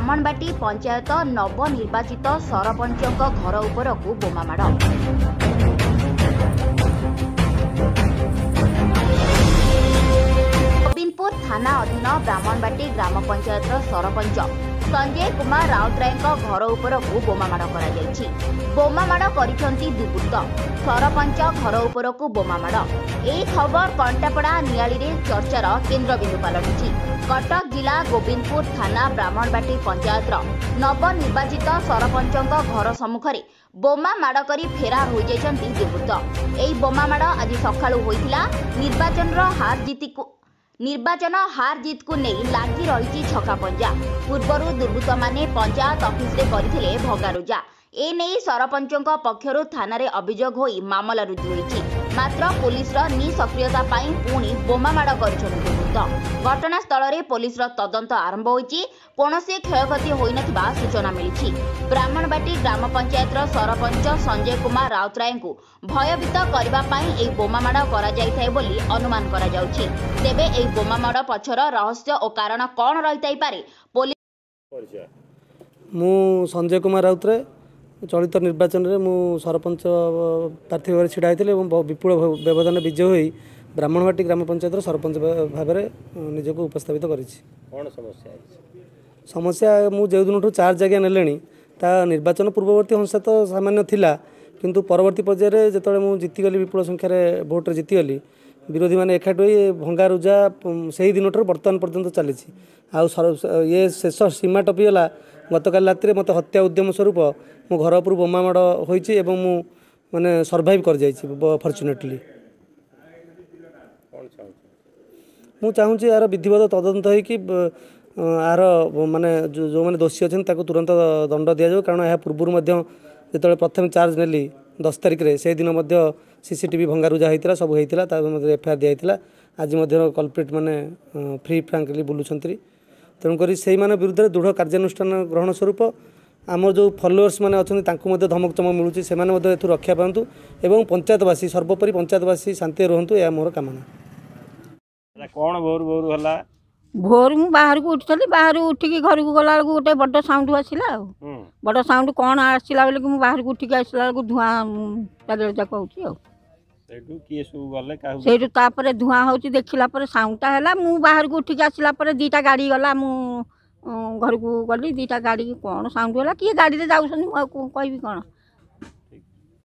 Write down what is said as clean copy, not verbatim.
ब्राह्मणबाटी पंचायत नवनिर्वाचित सरपंचक घर उपरकू बोमामाड़। गोविंदपुर थाना अधीन ब्राह्मणबाटी ग्राम पंचायत सरपंच संजय कुमार राउतराय घर उपरकू बोमामाड़ कर बोमामाड़ करिसेंती दुर्बृत्त। सरपंच घर उपरकू बोमामाड़। यह खबर कंटापड़ा नियाली रे चर्चार केन्द्रबिंदु पलटिछि। कटक जिला गोविंदपुर थाना ब्राह्मणबाटी पंचायत नवनिर्वाचित सरपंचक घर सम्मुखरे बोमामाड़ करी फेरार हो जाइछन्ती दुर्बृत्त। एही बोमामाड़ आज सकाळु होइथिला। निर्वाचन हार जीत को नहीं लगी रही छकापंजा। पूर्वर दुर्बृत्त माने पंचायत ऑफिस रे करथिले भगारुजा। ए नहीं सरपंचक पक्षरु थाना रे अभियोग होई मामला रुजु होईछि। मात्र पुलिस रो निसक्रियता पाई पुणी बोमामाड़ करिसथि दुर्बृत्त। घटनास्थल रे पुलिस रो तदंत आरंभ होईछि। कोनोसी क्षयक्षति होई नथिबा सूचना मिलिछि। ब्राह्मणबाटी ग्राम पंचायत रो सरपंच संजय कुमार राउतराय को भयभीत करबा पाई एही बोमामाड़ करा जायथाय बोली अनुमान करा जाउछि। तेबे एही बोमामाड़ पछर रहस्य और कारण कोन रहितै पारे पुलिस। मु संजय कुमार राउतराय चलित निर्वाचन में मु सरपंच प्रार्थी भाव छिड़ा होती विपुल व्यवधान विजय हो ब्राह्मणबाटी ग्राम पंचायत सरपंच भाव निजक उपस्थापित कर समस्या मु जो दिन चार्ज आज्ञा ने निर्वाचन पूर्ववर्ती हिंसा तो सामान्य थिला किंतु परवर्ती पर्यायर जो मुझे जीतीगली विपुल संख्यार भोट्रे जीतीगली विरोधी मैंने एकाठी हो भंगारुजा से दिन बर्तमान पर्यंत चली ये शेष सीमा टपीगला। गतकाल राति मत हत्या उद्यम स्वरूप मो घर उपर बोमामाड़ होइछि एवं मु माने सर्वाइव कर जाइछि फॉर्चुनेटली। मु चाहूँगी यार विधिवत तदंत हो कि यार माने जो माने दोषी अच्छे तुरंत दंड दि जाऊ। कारण यह पूर्व जो प्रथम चार्ज नेली 10 तारिख रे से दिन सीसीटीवी भंगारुजा होता सब होता एफआईआर दिया। आज कल्प्रिट माने फ्री फ्रांकली बुलूंट। तेणुक से विरुद्ध दृढ़ कार्यानुष्ठान ग्रहण स्वरूप आम जो फॉलोअर्स मैंने अच्छा धमक चमक मिलूँ से रक्षा पातु एवं पंचायतवासी सर्वोपरि पंचायतवासी शांति रुहतु यह मोर कामना। कौन भोर भोर है भोर मु बाहर को उठी बाहर उठिकी घर को गला गोटे बड़ साउंड आसला बड़ साउंड कौन आसला बेले कि बाहर को उठिकी आसला धूआं चारिजाक हो तापर धूआं हो देखला साउंडटा है मु बाहर को उठिकी आसला दीटा गाड़ी गला मु घर को गली दीटा गाड़ी कौन साउंड है किए गाड़ी में जाऊँ कह कौन